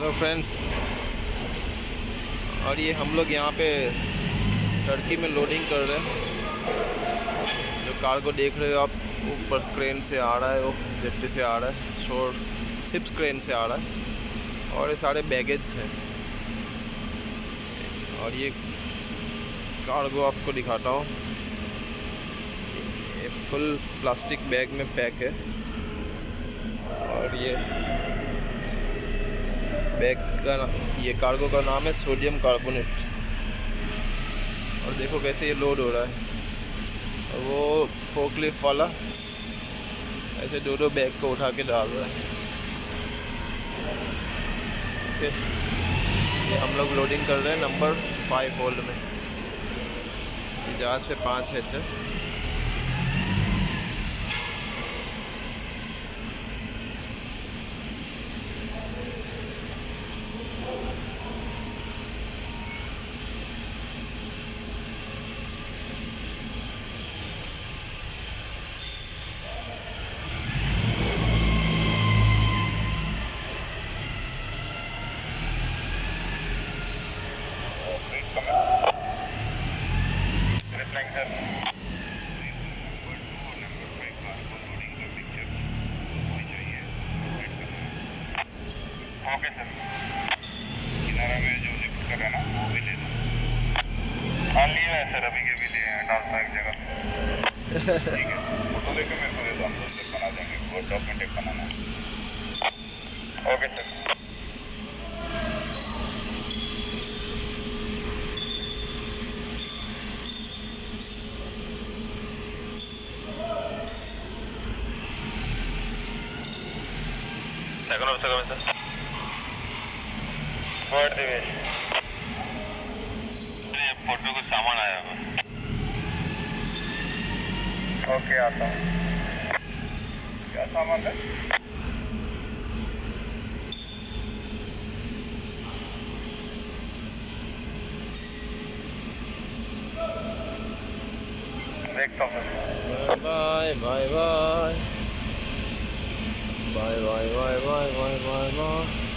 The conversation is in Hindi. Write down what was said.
हेलो फ्रेंड्स, और ये हम लोग यहाँ पे टर्की में लोडिंग कर रहे हैं। जो कार्गो देख रहे हो आप, ऊपर क्रेन से आ रहा है, वो जेट्टी से आ रहा है, शोर शिप्स क्रेन से आ रहा है, और ये सारे बैगेज हैं। और ये कार्गो आपको दिखाता हूँ, ये फुल प्लास्टिक बैग में पैक है। और ये बैग का ये कार्गो का नाम है सोडियम कार्बोनेट। और देखो कैसे ये लोड हो रहा है। और वो फोकलिफ्ट वाला ऐसे दो बैग को उठा के डाल रहा है। ओके, ये हम लोग लोडिंग कर रहे हैं नंबर 5 होल्ड में। ये जहाज पे 5 हैच है। ओके सर, किनारा में जो लिफ्ट कर रहे हैं ना वो भी ले लो। हाँ लिए है सर, अभी के भी लिए हैं, डालता एक जगह। ठीक है, फोटो लेके मेरे को दे दो, हम लोग बना देंगे। वो डॉक्यूमेंट एक बनाना है। Okay sir. Second sir word Divesh, photo को सामान आया हुआ। ओके, आता हूँ। क्या सामान है? देखता हूँ। Bye bye bye bye bye bye bye bye bye bye bye.